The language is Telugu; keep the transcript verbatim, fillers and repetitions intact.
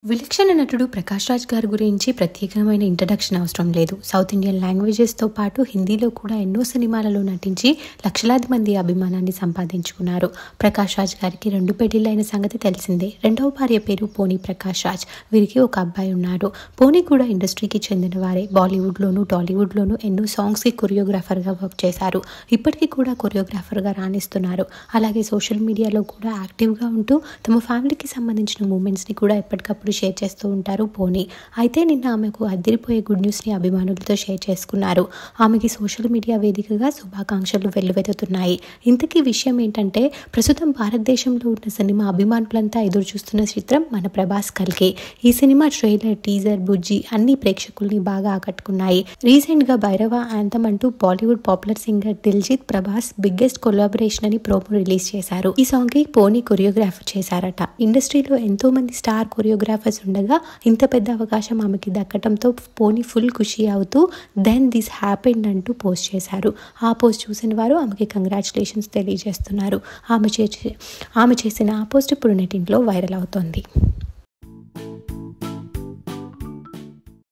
విలక్షణ నటుడు ప్రకాష్ రాజ్ గారి గురించి ప్రత్యేకమైన ఇంట్రడక్షన్ అవసరం లేదు. సౌత్ ఇండియన్ లాంగ్వేజెస్తో పాటు హిందీలో కూడా ఎన్నో సినిమాలలో నటించి లక్షలాది మంది అభిమానాన్ని సంపాదించుకున్నారు. ప్రకాష్ రాజ్ గారికి రెండు పెళ్లిళ్ళైన సంగతి తెలిసిందే. రెండవ భార్య పేరు పోనీ ప్రకాష్ రాజ్. వీరికి ఒక అబ్బాయి ఉన్నారు. పోనీ కూడా ఇండస్ట్రీకి చెందిన వారే. బాలీవుడ్లోను టాలీవుడ్లోను ఎన్నో సాంగ్స్కి కొరియోగ్రాఫర్గా వర్క్ చేశారు. ఇప్పటికీ కూడా కొరియోగ్రాఫర్గా రాణిస్తున్నారు. అలాగే సోషల్ మీడియాలో కూడా యాక్టివ్గా ఉంటూ తమ ఫ్యామిలీకి సంబంధించిన మూమెంట్స్ని కూడా ఎప్పటికప్పుడు షేర్ చేస్తూ ఉంటారు పోనీ. అయితే నిన్న ఆమెకు అదిరిపోయే గుడ్ న్యూస్ని అభిమానులతో షేర్ చేసుకున్నారు. ఆమెకి సోషల్ మీడియా వేదికగా శుభాకాంక్షలు వెల్లువెత్తుతున్నాయి. ఇంతకీ విషయం ఏంటంటే, ప్రస్తుతం భారతదేశంలో ఉన్న సినిమా అభిమానులంతా ఎదురు చూస్తున్న చిత్రం మన ప్రభాస్ కల్కి. ఈ సినిమా ట్రైలర్, టీజర్, బుజ్జి అన్ని ప్రేక్షకుల్ని బాగా ఆకట్టుకున్నాయి. రీసెంట్ గా భైరవ యాంథమ్ అంటూ Bollywood popular singer Diljit Prabhas biggest collaboration అని ప్రోమో రిలీజ్ చేశారు. ఈ సాంగ్ కి పోనీ కొరియోగ్రాఫర్ చేశారట. ఇండస్ట్రీలో ఎంతో మంది స్టార్ కొరియోగ్రాఫర్స్ ఉండగా ఇంత పెద్ద అవకాశం ఆమెకి దక్కడంతో పోనీ ఫుల్ ఖుషి అవుతూ దెన్ దిస్ హ్యాపెండ్ అంటూ పోస్ట్ చేశారు. ఆ పోస్ట్ చూసిన వారు ఆమెకి కంగ్రాచులేషన్స్ తెలియజేస్తున్నారు. ఆమె చే ఆమె చేసిన ఆ పోస్ట్ ఇప్పుడు నెట్టింట్లో వైరల్ అవుతోంది.